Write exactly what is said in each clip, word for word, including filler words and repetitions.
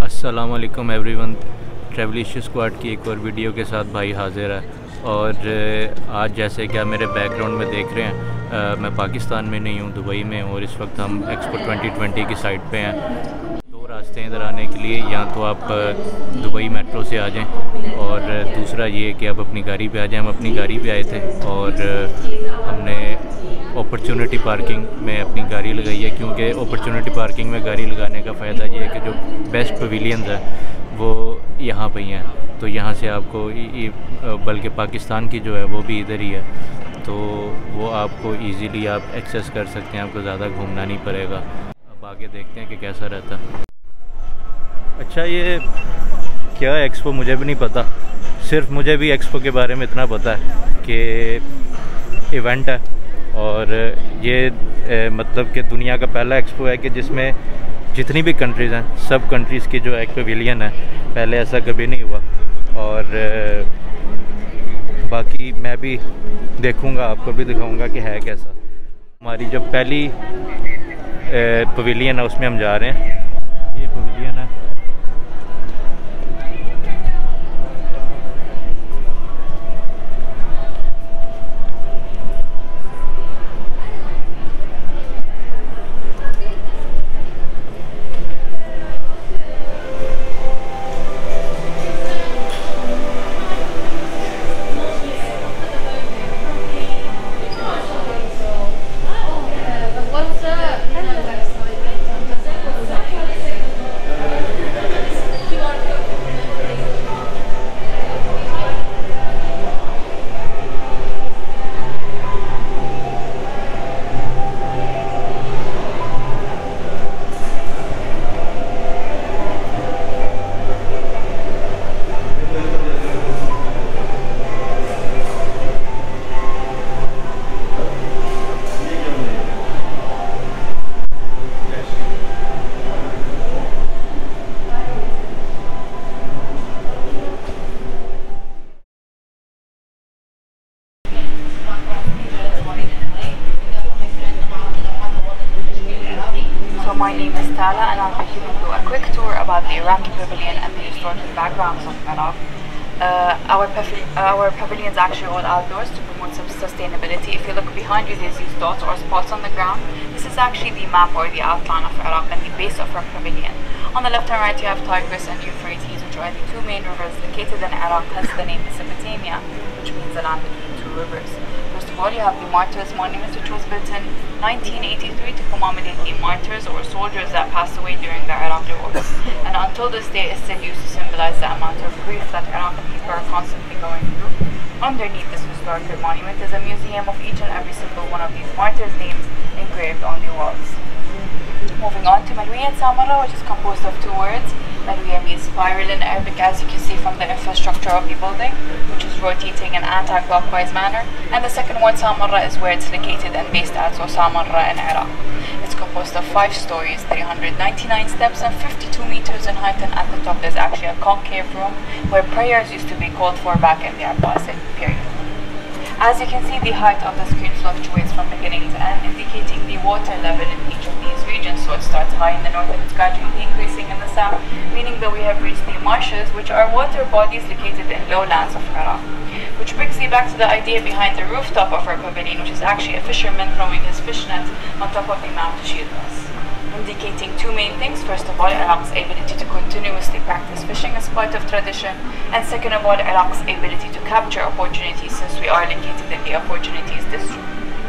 अस्सलाम वालेकुम everyone. ट्रैवलिश squad की एक और वीडियो के साथ भाई हाजिर है। और आज जैसे कि आप मेरे बैकग्राउंड में देख रहे हैं, आ, मैं पाकिस्तान में नहीं हूँ, दुबई में हूँ और इस वक्त हम एक्सपो ट्वेंटी ट्वेंटी की साइट पे हैं। दो रास्ते हैं इधर आने के लिए, या तो आप दुबई मेट्रो से आ जाएं और दूसरा ये कि आप अपनी गाड़ी पे आ जाएं। हम अपनी गाड़ी पे आए थे और हमने अपॉर्चुनिटी पार्किंग में अपनी गाड़ी लगाई है, क्योंकि अपॉर्चुनिटी पार्किंग में गाड़ी लगाने का फ़ायदा ये है कि जो बेस्ट पवेलियंस है वो यहाँ पे ही हैं। तो यहाँ से आपको बल्कि पाकिस्तान की जो है वो भी इधर ही है, तो वो आपको इजीली आप एक्सेस कर सकते हैं, आपको ज़्यादा घूमना नहीं पड़ेगा। अब आगे देखते हैं कि कैसा रहता है। अच्छा, ये क्या एक्सपो मुझे भी नहीं पता, सिर्फ मुझे भी एक्सपो के बारे में इतना पता है कि इवेंट है और ये ए, मतलब कि दुनिया का पहला एक्सपो है कि जिसमें जितनी भी कंट्रीज़ हैं सब कंट्रीज़ की जो एक पवेलियन है। पहले ऐसा कभी नहीं हुआ और ए, बाकी मैं भी देखूंगा, आपको भी दिखाऊंगा कि है कैसा। हमारी जो पहली पवेलियन है उसमें हम जा रहे हैं। ये पवेलियन है, My name is Tala and I'll be giving you a quick tour about the Iraqi pavilion and the historical backgrounds of Iraq. Uh, our, our pavilions actually all outdoors to promote some sustainability. If you look behind you, there's these dots or spots on the ground. This is actually the map or the outline of Iraq and the base of our pavilion. On the left and right you have Tigris and Euphrates, which are the two main rivers located in Iraq, hence the name Mesopotamia, which means the land between two rivers. First of all, you have the Martyrs Monument, which was built in nineteen eighty-three to commemorate the martyrs or soldiers that passed away during the Iraqi war. And until this day is still used to symbolize the amount of grief that Iraqi people are constantly going through. Underneath this historical monument is a museum of each and every single one of these martyrs' names engraved on the walls. Moving on to Malwiya Samarra, which is composed of two words. Malwiya means spiral in Arabic, as you can see from the infrastructure of the building, which is rotating in anti-clockwise manner. And the second word, Samarra, is where it's located and based at, so Samarra in Iraq. It's composed of five stories, three hundred ninety-nine steps and fifty-two meters in height, and at the top there's actually a concave room where prayers used to be called for back in the Abbasid period. As you can see, the height of the screen fluctuates from beginning to end, indicating the water level in each of these regions. So it starts high in the north and it's gradually increasing in the south, meaning that we have reached the marshes, which are water bodies located in lowlands of Iraq. Which brings me back to the idea behind the rooftop of our pavilion, which is actually a fisherman throwing his fishnet on top of the mount to shield us, indicating two main things. First of all, Iraq's ability to continuously practice fishing as part of tradition, and second of all, Iraq's ability to capture opportunities, since we are located in the opportunities district.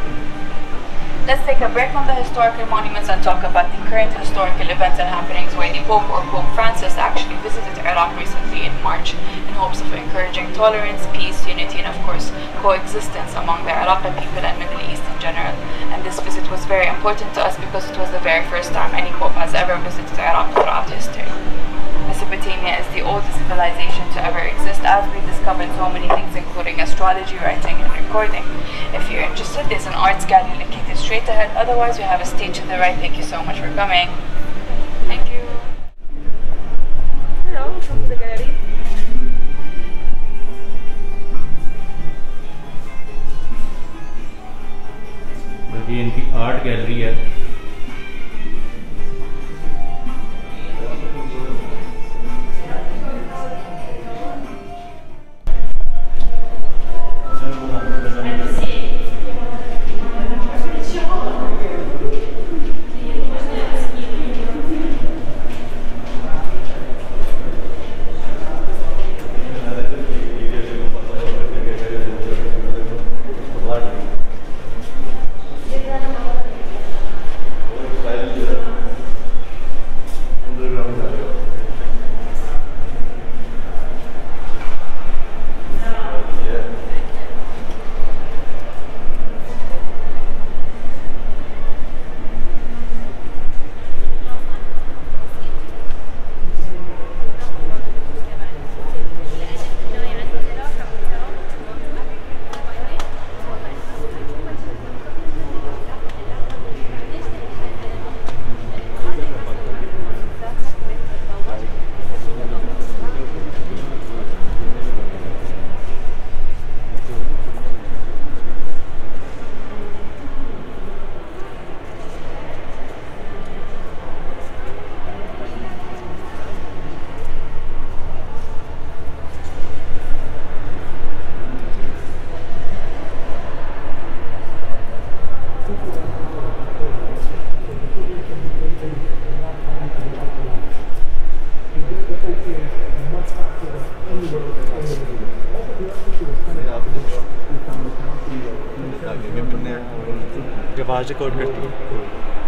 Let's take a break from the historical monuments and talk about the current historical events and happenings, where the Pope or Pope Francis actually visited Iraq recently in March in hopes of encouraging tolerance, peace, unity, and of course coexistence among the Iraqi people and Middle East in general. And this visit was very important to us because it was the very first time any Pope has ever visited Iraq throughout history. Mesopotamia is the oldest civilization to ever exist, as we discovered so many things including astrology, writing and recording. If you're interested, there's an arts gallery located straight ahead. Otherwise, we have a stage to the right. Thank you so much for coming. Thank you. Hello, welcome to the gallery. ये इनकी art gallery है। larger code करती है।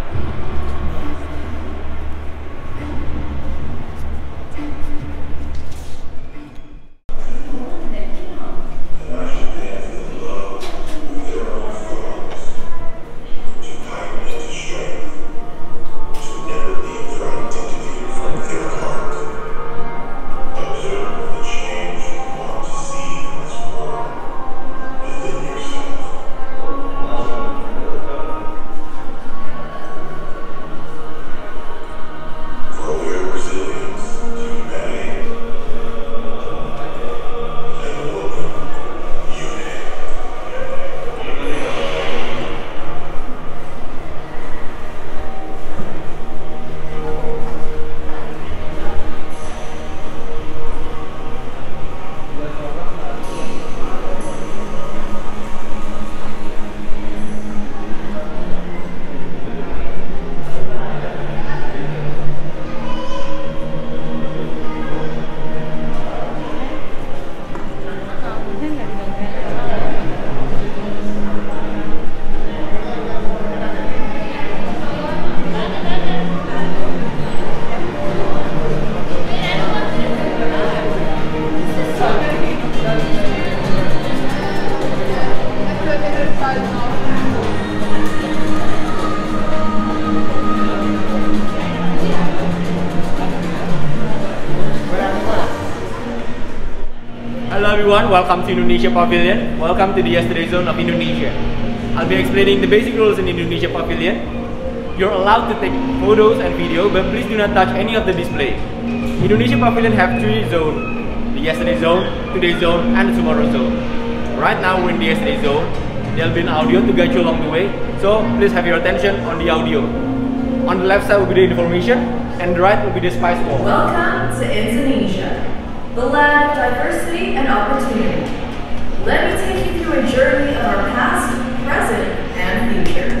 Hello everyone, welcome to Indonesia Pavilion. Welcome to the Yesterday Zone of Indonesia. I'll be explaining the basic rules in Indonesia Pavilion. You're allowed to take photos and video, but please do not touch any of the display. Indonesia Pavilion have three zones: the Yesterday Zone, Today Zone, and the Tomorrow Zone. Right now we're in the Yesterday Zone. There'll be an audio to guide you along the way, so please have your attention on the audio. On the left side will be the information, and the right will be the spice wall. Welcome to Indonesia, the land of diversity and opportunity. Let me take you through a journey of our past, present, and future.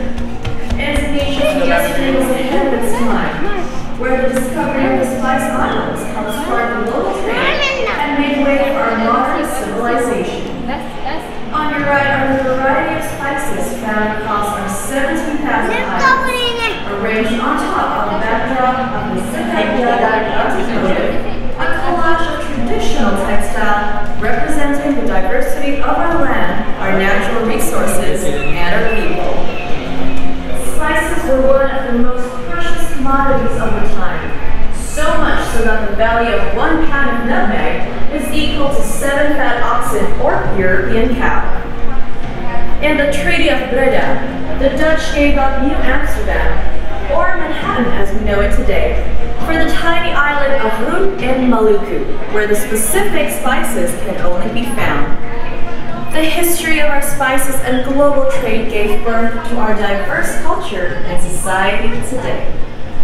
Indonesia yesterday was ahead of its time, where the discovery of the Spice Islands helped spark global trade and made way for our modern civilization. On your right are the variety of spices found across our seventeen thousand islands, arranged on top of the backdrop of the Sekayada motif, a collage of traditional textile representing the diversity of our land, our natural resources, and our people. Spices were one of the most precious commodities of the time, so much so that the value of one pound of nutmeg is equal to seven fat oxen or European cow. In the Treaty of Breda, the Dutch gave up New Amsterdam, or Manhattan as we know it today, for the tiny island of Run in Maluku, where the specific spices can only be found. The history of our spices and global trade gave birth to our diverse culture and society today.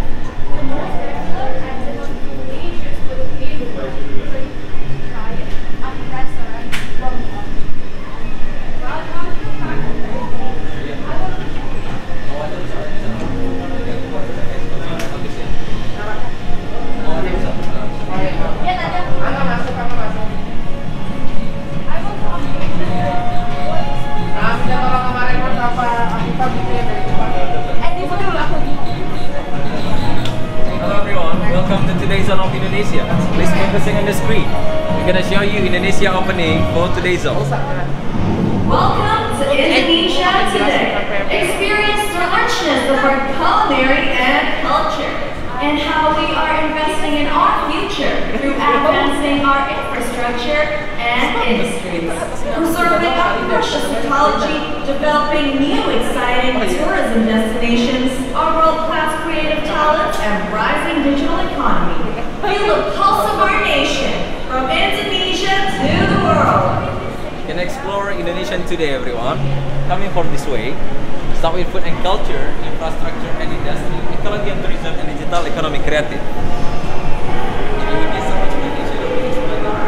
Zone of Indonesia. Please focusing on the screen. We're gonna show you Indonesia opening for today's zone. Welcome to Indonesia today. Experience the richness of our culinary and culture, and how we are investing in our future through advancing our infrastructure and industries, preserving our precious ecology, developing new exciting tourism destinations, our world-class creative talents, and rising digital economy. Feel the pulse of our nation, from Indonesia to the world. You can explore Indonesia today, everyone. Coming from this way, start with food and culture, infrastructure and industry, ecology and tourism, and digital economy creative. If you would be so much Indonesia, we will explain it.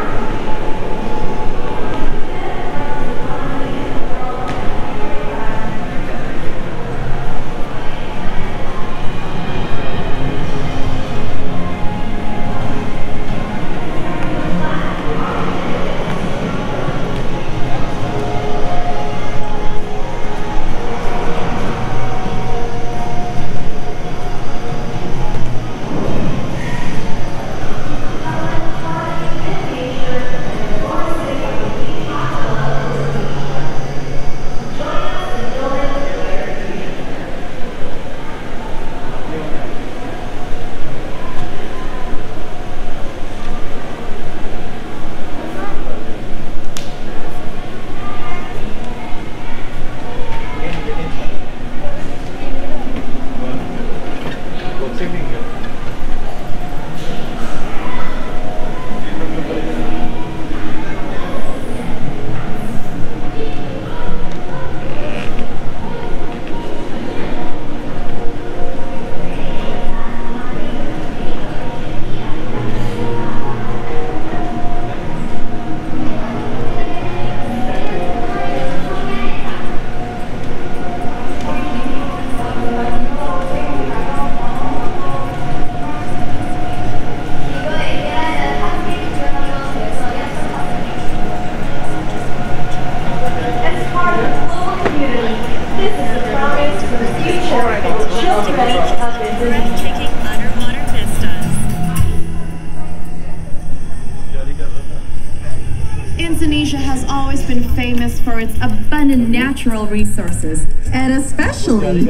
Indonesia has always been famous for its abundant natural resources, and especially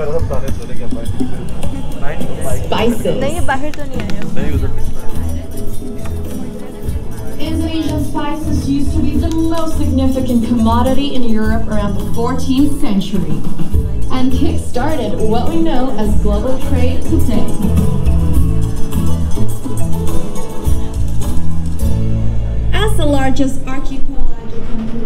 spices. Indonesian spices used to be the most significant commodity in Europe around the fourteenth century, and kick-started what we know as global trade today. As the largest archipelagic country,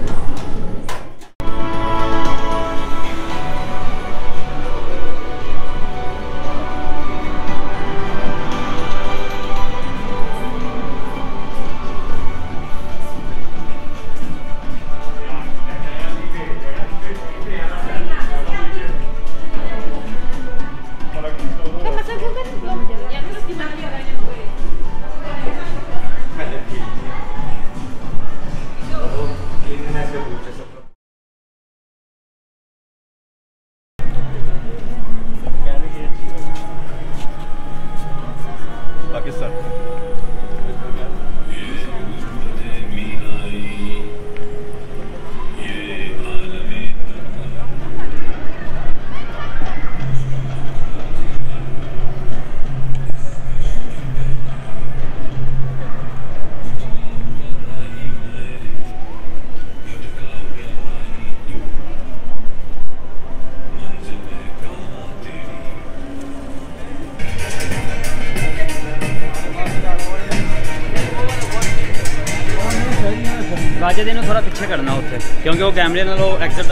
राजे दे थोड़ा पीछे करना उत्थे क्योंकि वो कैमरे नाल except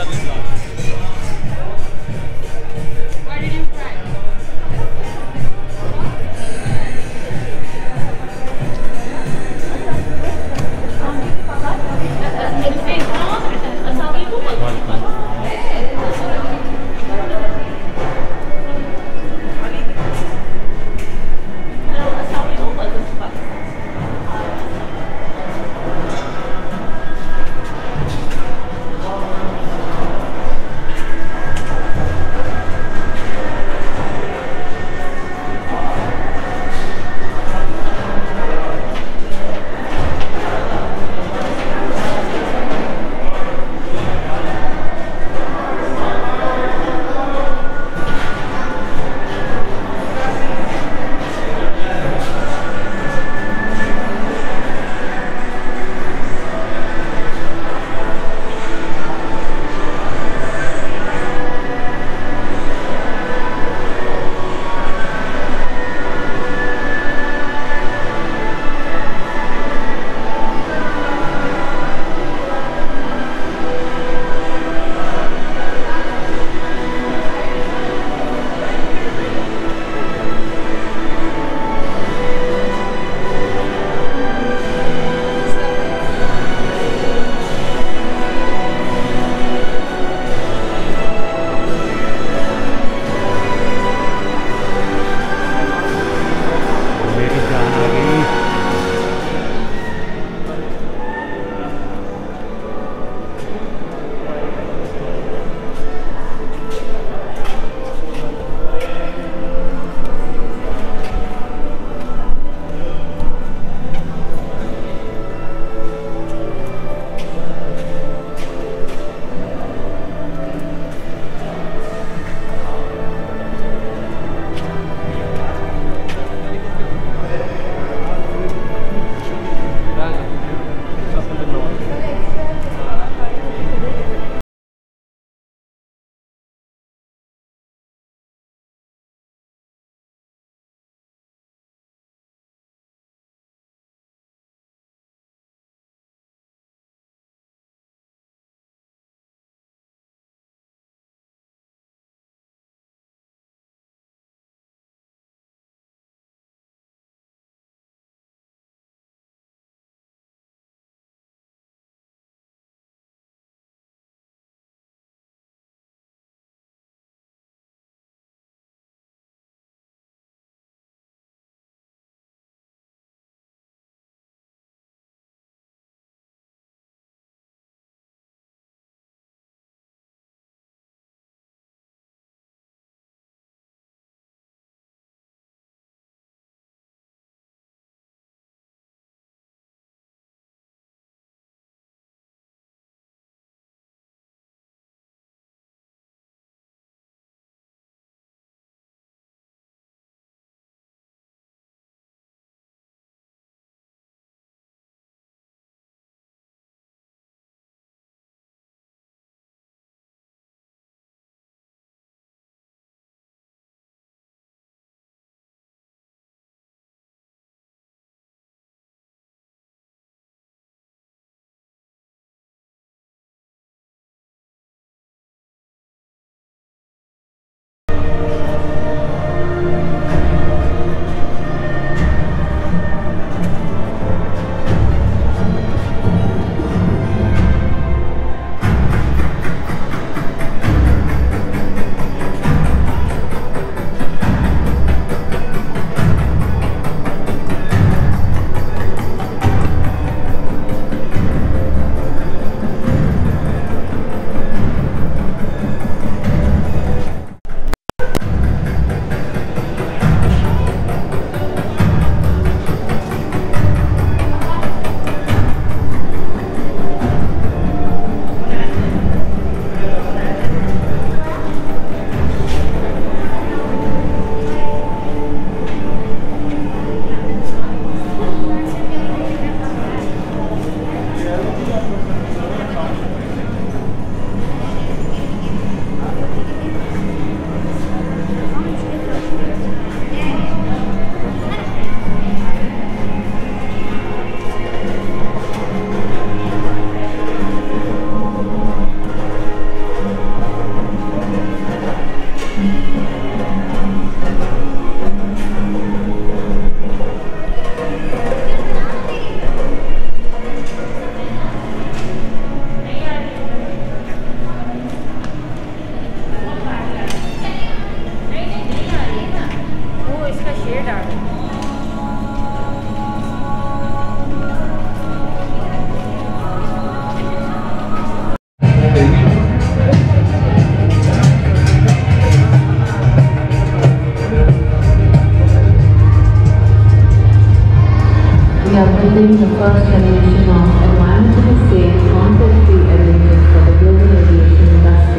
we are building the first generation of environmentally safe, conflict-free aviation for the global aviation industry.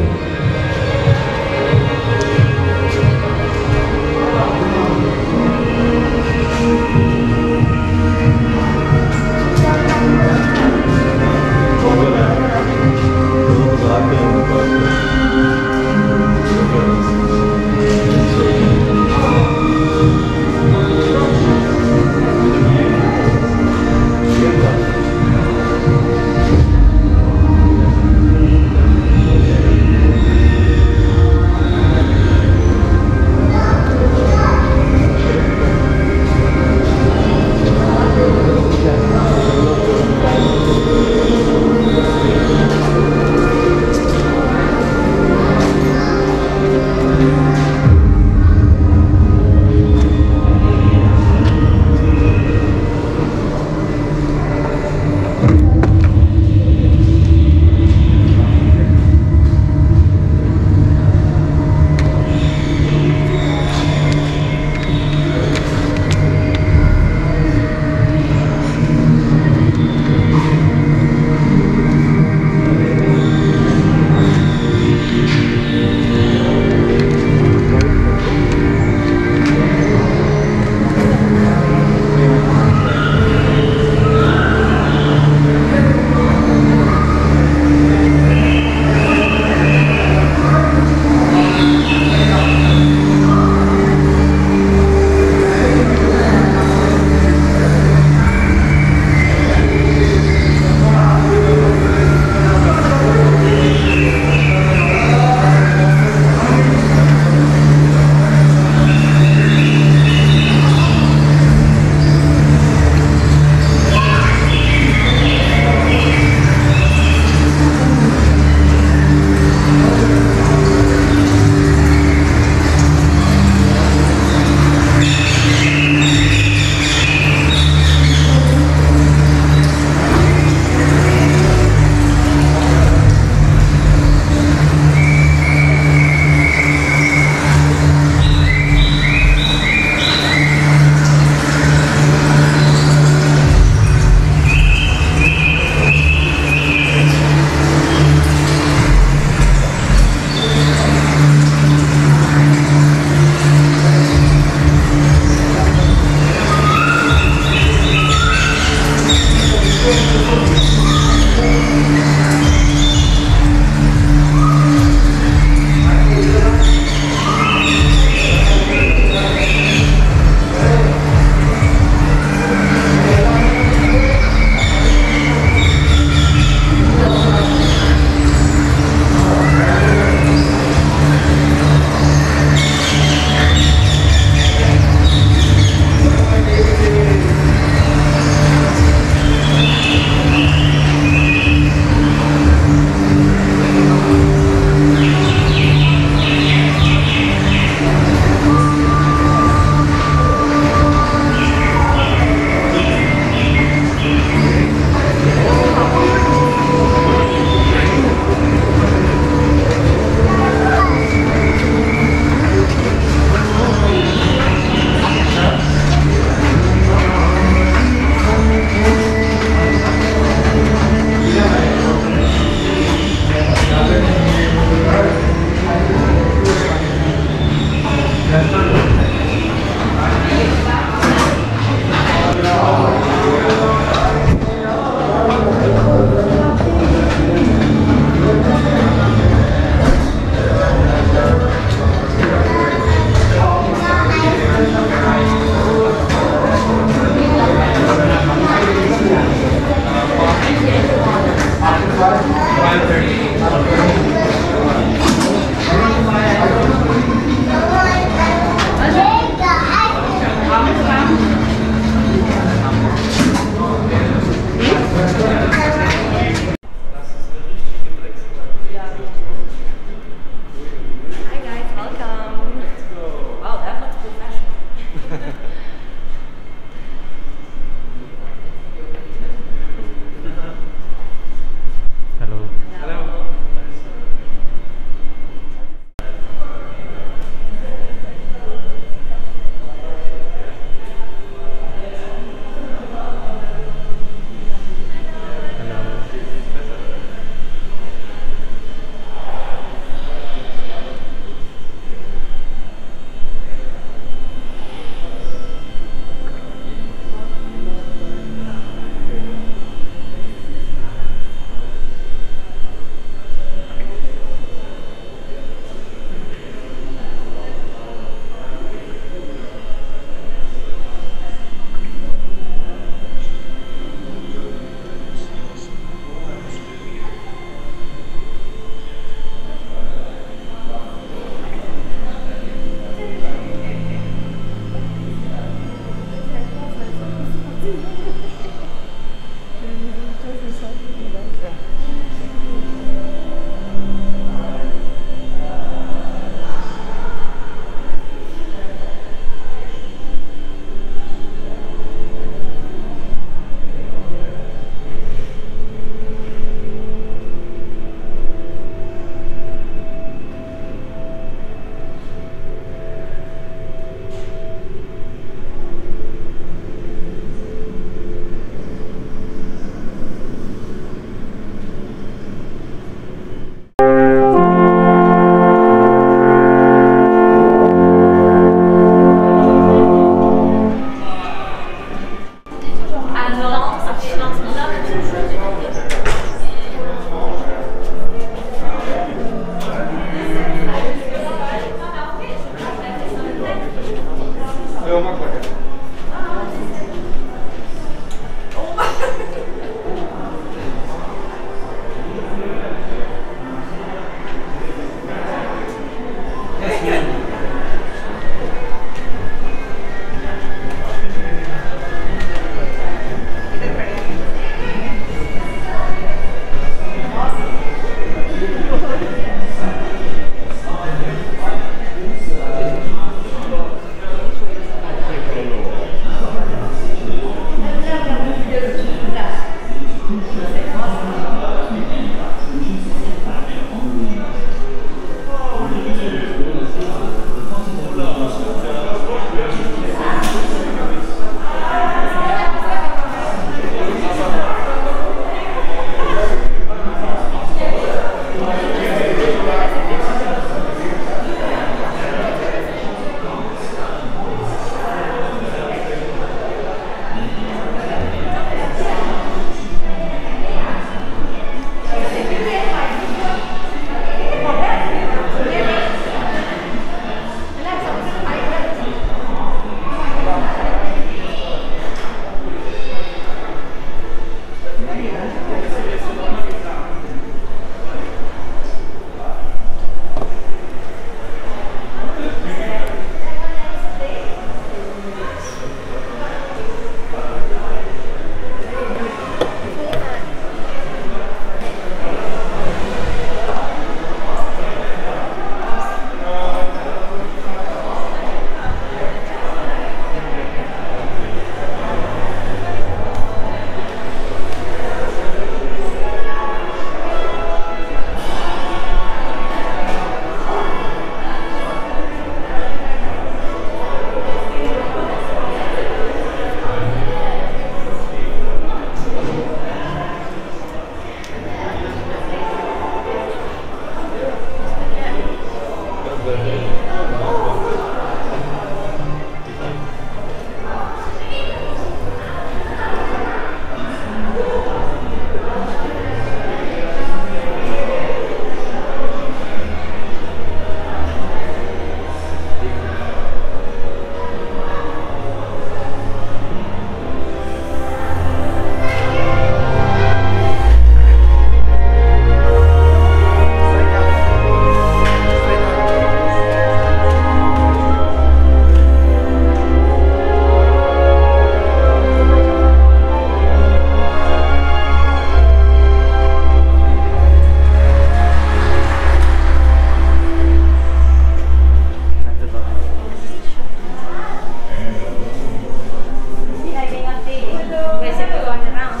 basically going around.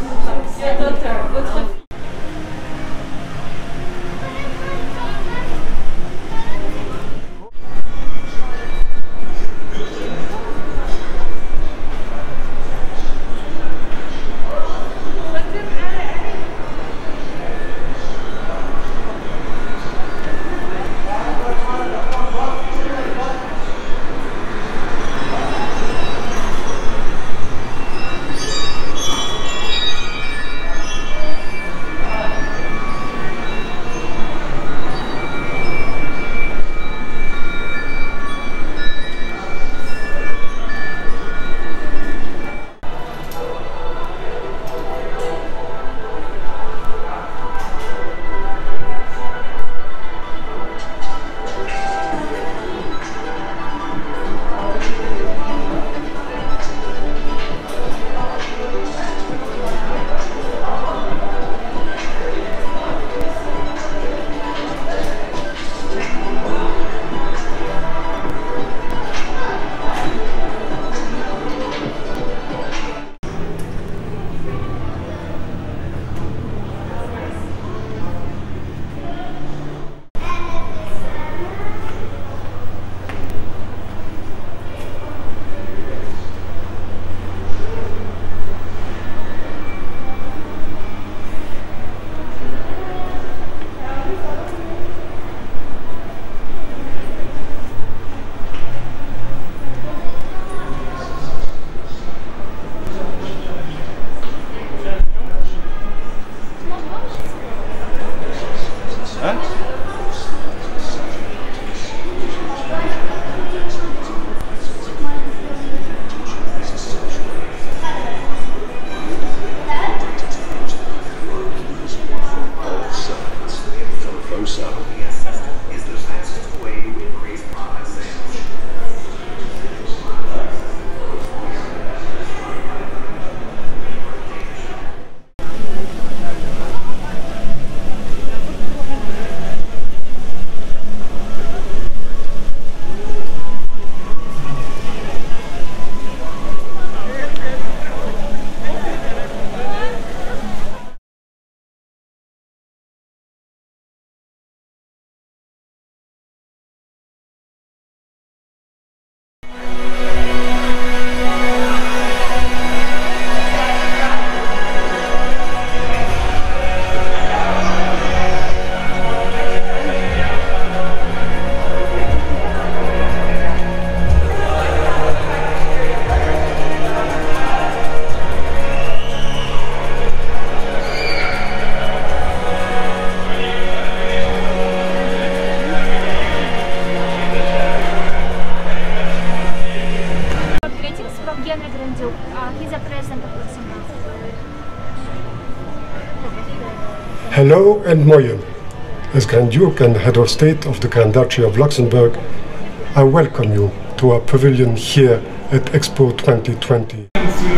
Hello and Moyen. As Grand Duke and Head of State of the Grand Duchy of Luxembourg, I welcome you to our pavilion here at Expo twenty twenty.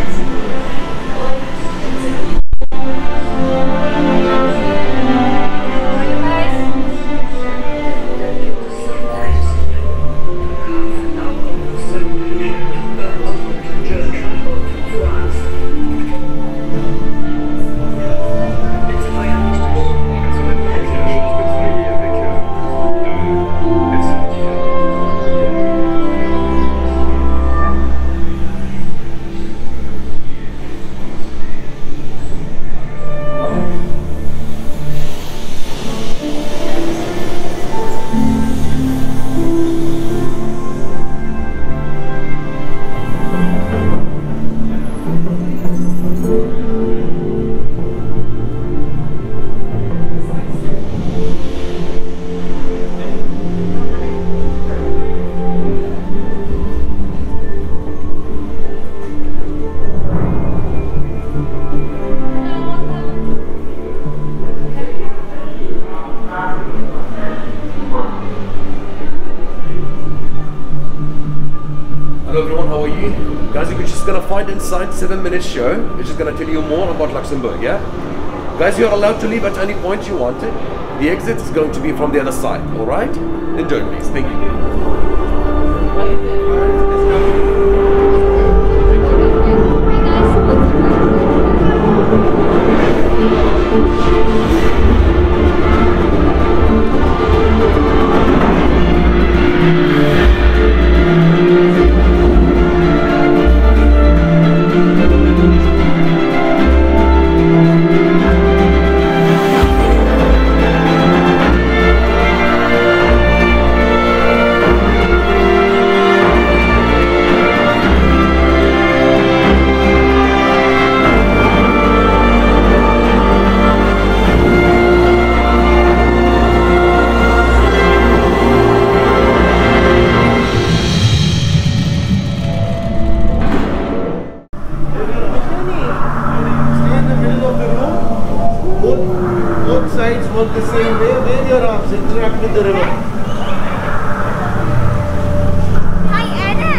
Hello everyone, how are you? Guys, you're just gonna find inside seven minute show, which is gonna tell you more about Luxembourg, yeah? Guys, you're allowed to leave at any point you wanted. The exit is going to be from the other side, alright? Enjoy please, thank you. Let's go. with the river. Hi, Anna.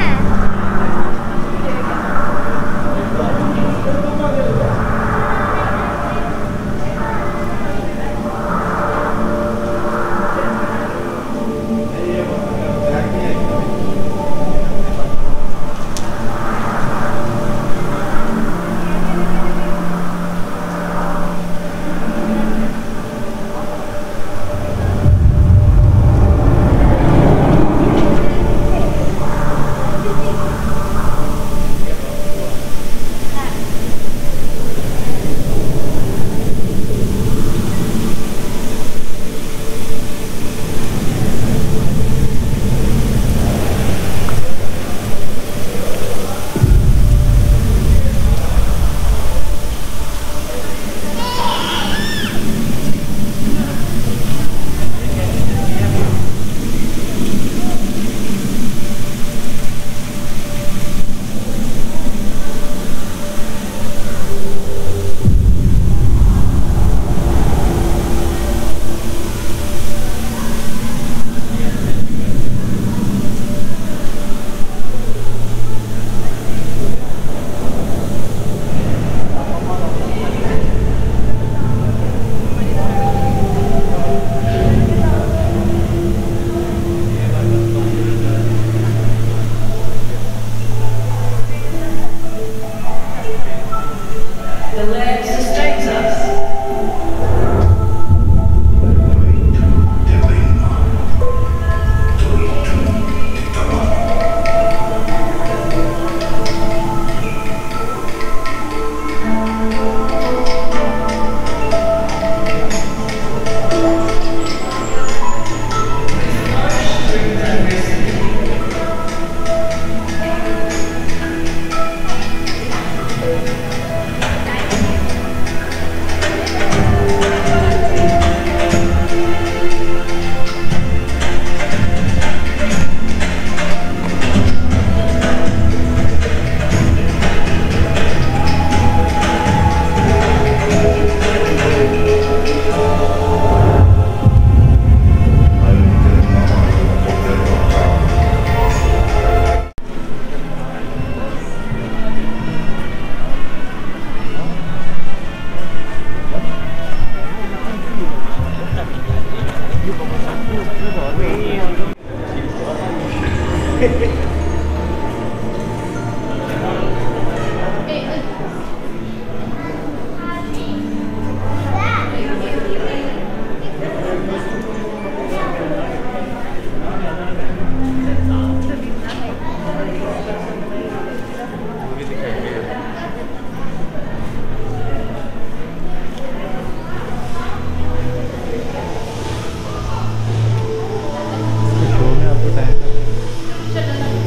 Shut up.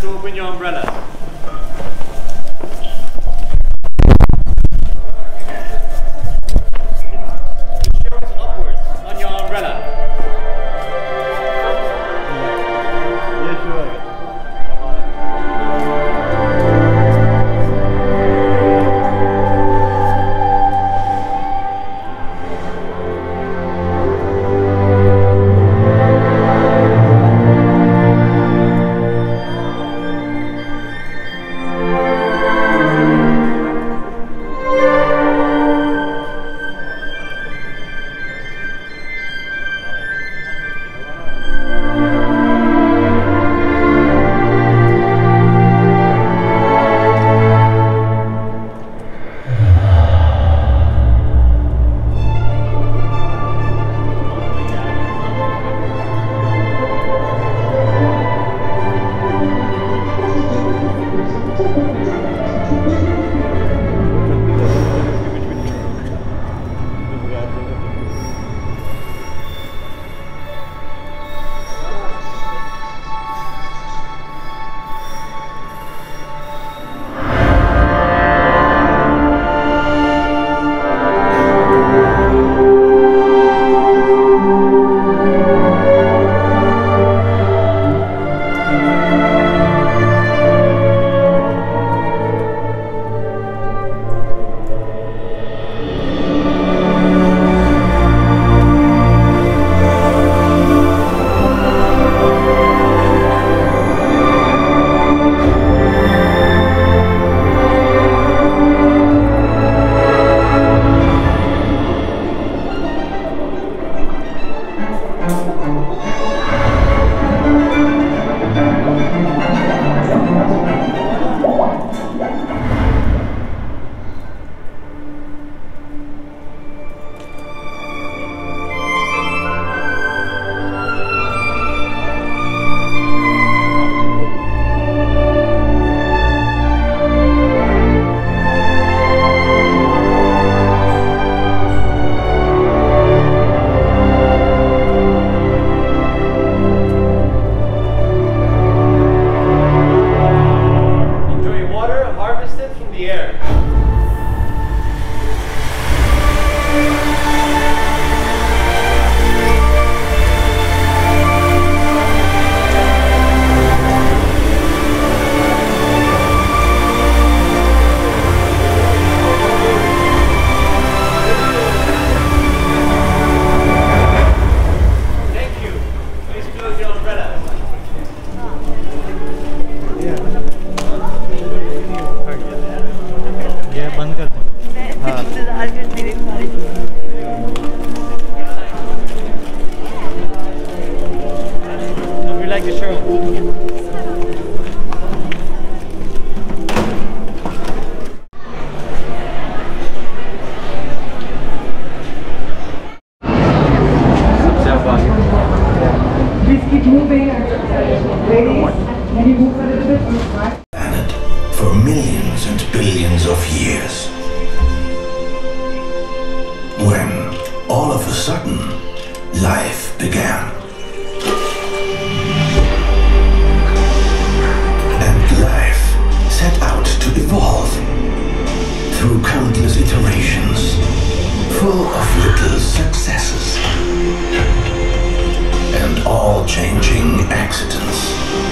to open your umbrella. Upwards on your umbrella. Yeah, sure. Planet for millions and billions of years. When, all of a sudden, life began. And life set out to evolve through countless iterations, full of little successes and all changing accidents.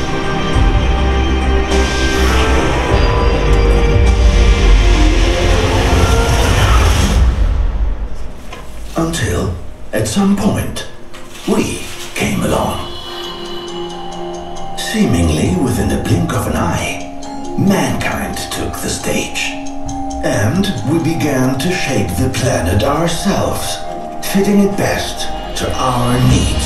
Until, at some point, we came along. Seemingly within the blink of an eye, mankind took the stage. And we began to shape the planet ourselves, fitting it best to our needs.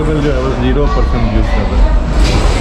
में जो है वो zero percent use कर रहे हैं।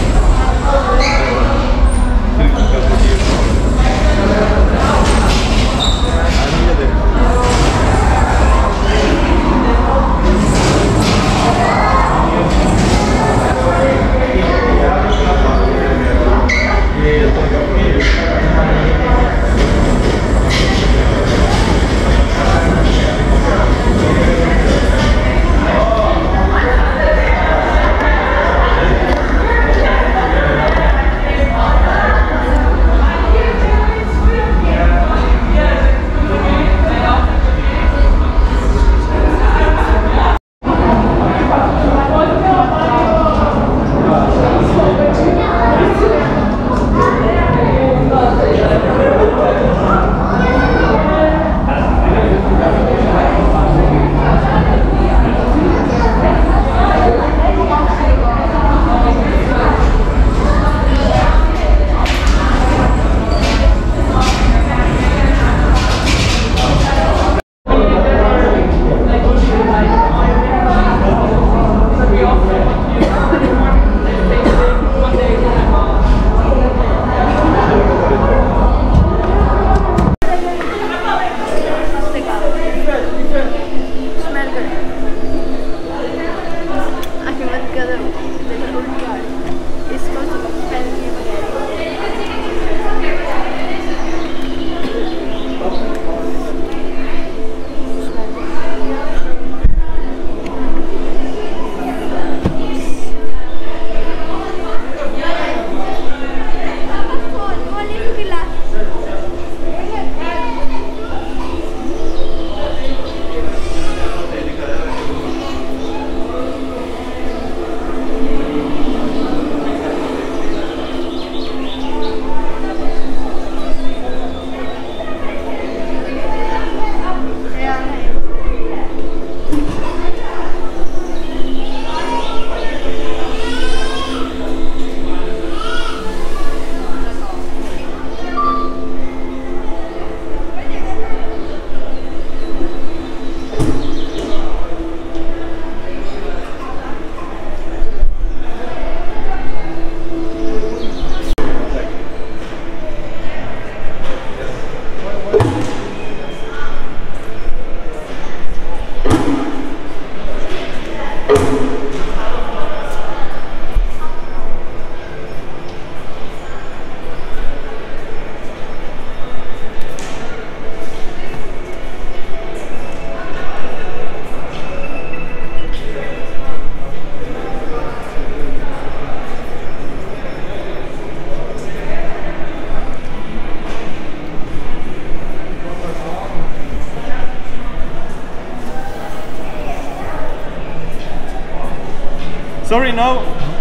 Sorry, no.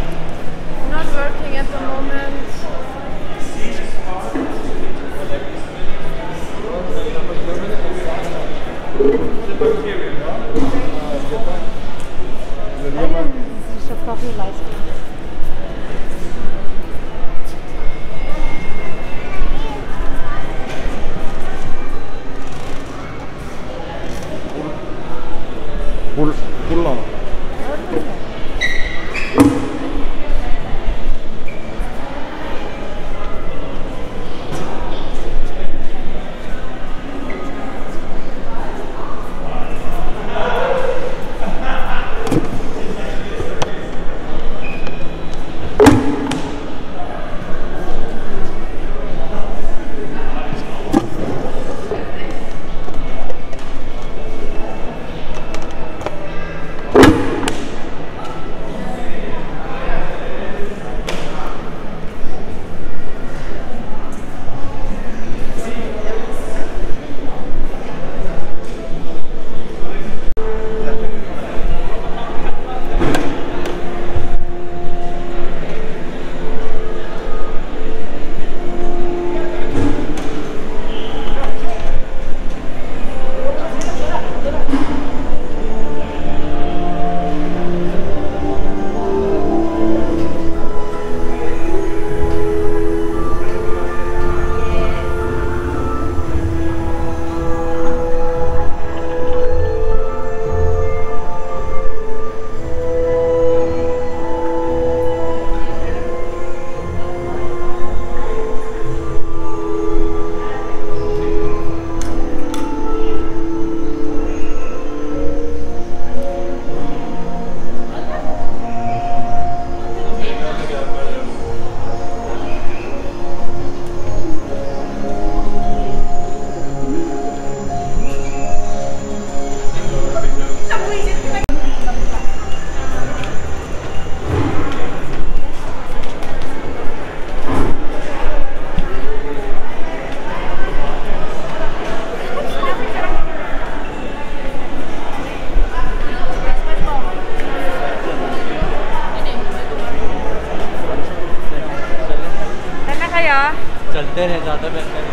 Not working at the moment. Pull, pull on. other than that.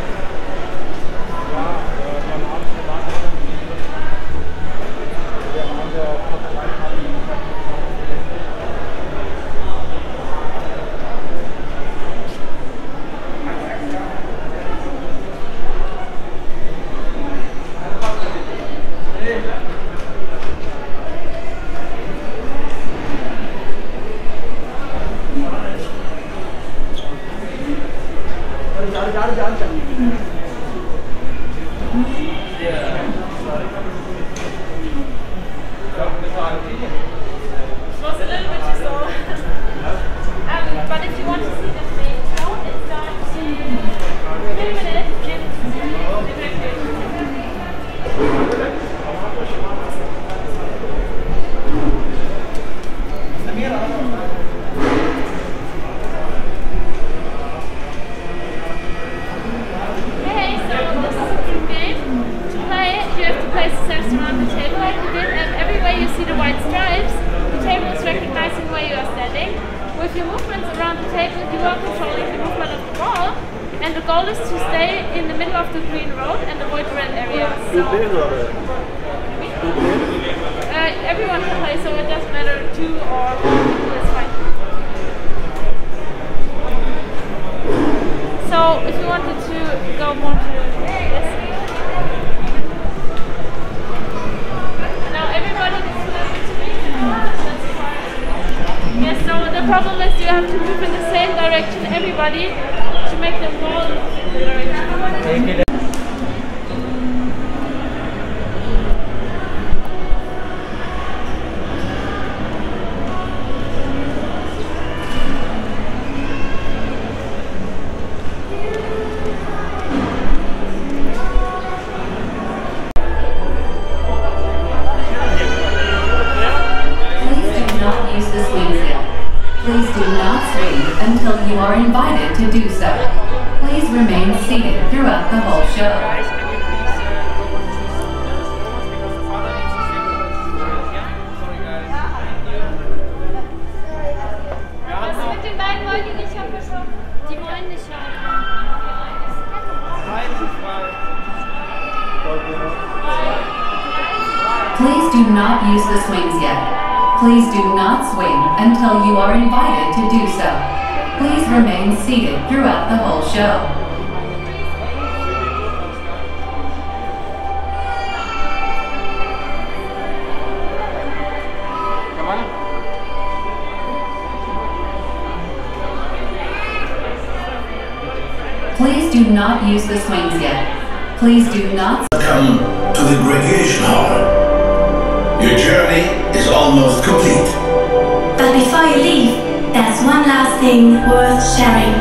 With your movements around the table, you are controlling the movement of the ball, and the goal is to stay in the middle of the green road and avoid the red area. So, uh, everyone can play, so it doesn't matter two or one people, it's fine. So, if you wanted to go more to this, now everybody can swim to me. Yes, so the problem is you have to move in the same direction, everybody, to make them go in the direction. Please do not swing until you are invited to do so. Please remain seated throughout the whole show. Please do not use the swings yet. Please do not swing until you are invited to do so. Please remain seated throughout the whole show. Please do not use the swings yet. Please do not... Welcome to the graduation hall. Your journey is almost complete. But before you leave, there's one last thing worth sharing.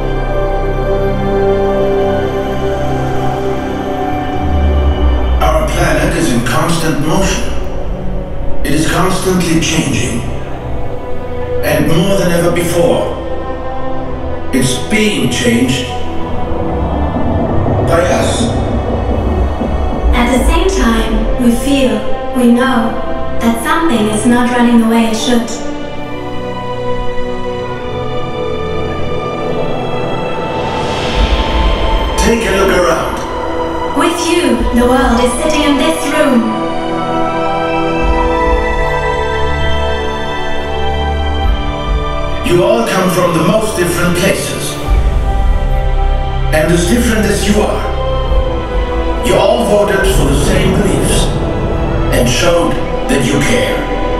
Our planet is in constant motion. It is constantly changing. And more than ever before, it's being changed by us. At the same time, we feel, we know, that something is not running the way it should. Take a look around. With you, the world is sitting in this room. You all come from the most different places. And as different as you are, you all voted for the same beliefs and showed that you care.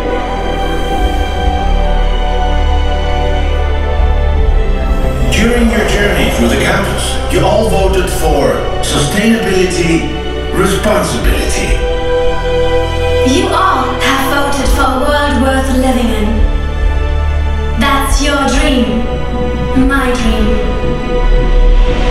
During your journey through the campus, you all voted for sustainability, responsibility. You all have voted for a world worth living in. That's your dream, my dream.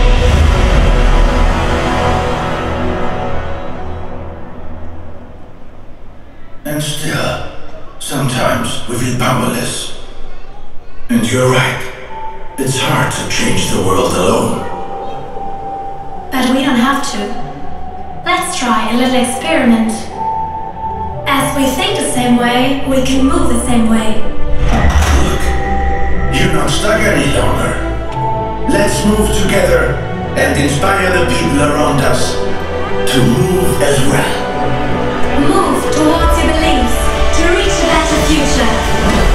And still, sometimes we feel powerless. And you're right. It's hard to change the world alone. But we don't have to. Let's try a little experiment. As we think the same way, we can move the same way. Look, you're not stuck any longer. Let's move together and inspire the people around us to move as well. Move towards your beliefs to reach a better future.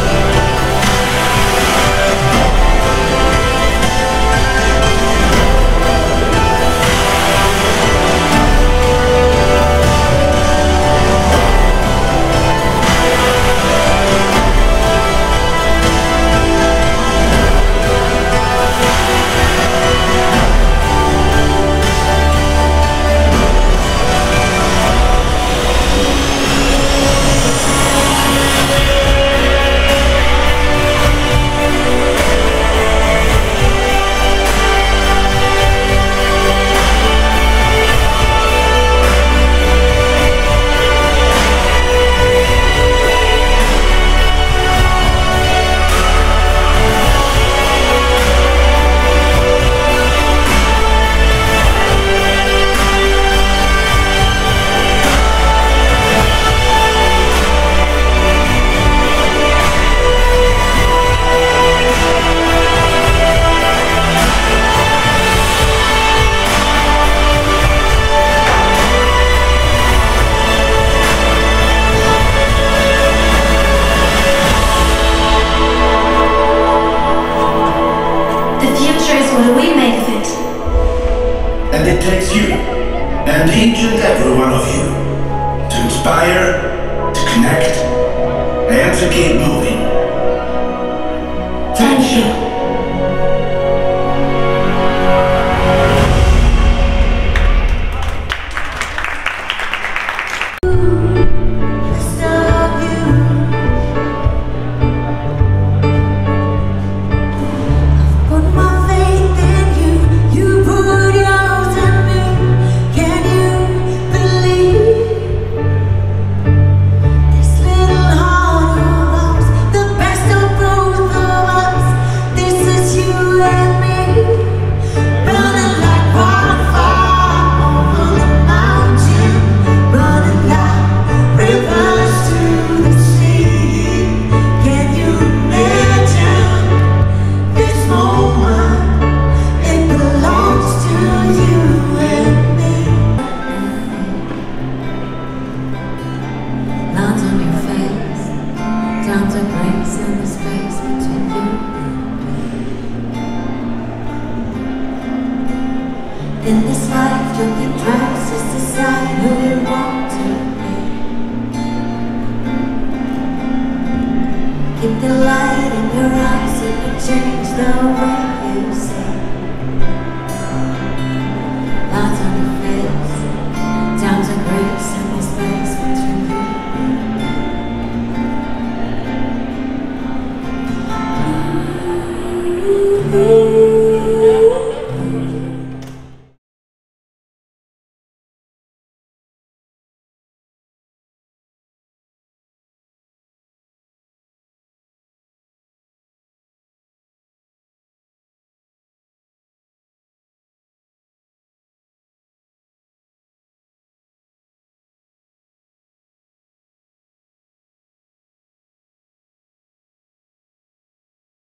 What do we make of it? And it takes you, and each and every one of you, to inspire, to connect, and to keep moving. Thank you. In this life, you can try just decide who you want to be. Keep the light in your eyes, it will change the world.